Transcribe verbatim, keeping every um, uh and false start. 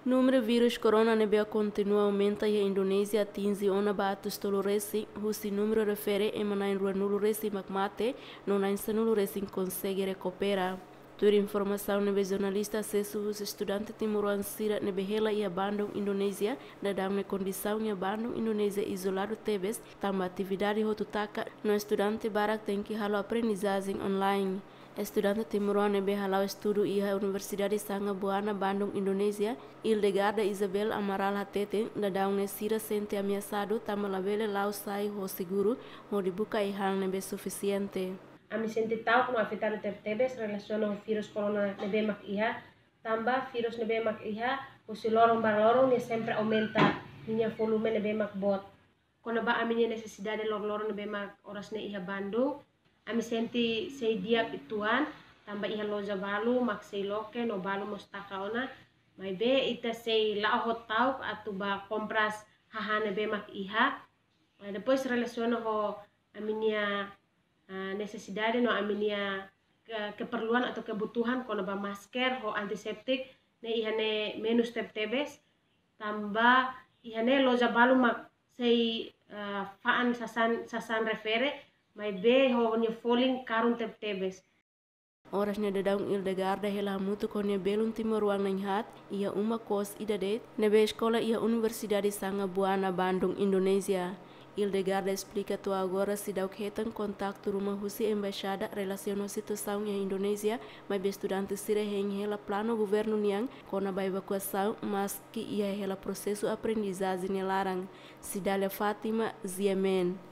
Número vírus corona nebe continua aumenta e a Indonésia atinge ona batus tolo resi, husi número refere emanain rua nulo resi makmate, non ain nulo resi consegue recuperar. Tur informação nebe jornalista acesso os estudantes timuruan sira nebe hela ia Bandung, Indonésia, dadang ne condição ia Bandung, Indonésia isolado tebes, tamba atividade hotutaka, no estudante barak tem que halo aprendizagem online. Estudante timuruan nebe halau estudo ia Universidade Sanga Buana, Bandung, Indonésia, Hildegarda Isabel Amaral Hatete, dadang ne sira sente ameaçado, tamba labele lau sai ho seguro, ho dibuka ihang nebe suficiente. Ami senti tahu como afetar o tebes relaciona ao vírus corona nebe mak iha, tambah vírus nebe mak iha, o si lorong bar lorong ne sempre aumenta minha volume nebe mak bot. Quando ba ami necessidade lorong lorong nebe mak oras ne iha Bandung, ami senti sei dia pituan, tambah iha loja balu mak sei loke no balu mostaka ona, mai be ita sei la hot tau atu ba compras haha nebe mak iha. Depois relaciona ho aminia Uh, necessidade no aminia ke, keperluan atau kebutuhan kono ba masker ho antiseptik ne ihane menus teb-tebes tambah ihane loja balu mak sei uh, faan sasan sasan refere mai be ho nya foling karun teb-tebes. Oras ne dadang Hildegarda hela mutu konya belum timuruan nanghat ia uma kos idadet nebe sekolah ia Universidade Sanga Buana, Bandung, Indonésia. Hildegarda explica tu agora se dá o que tem contato rumah husi embaixada relaciona situação em Indonésia, mas estudante sira em ela plano governo niang kona ba evacuação, mas que ia ela processo aprendizagem larang. Cidália Fátima, Ziemen.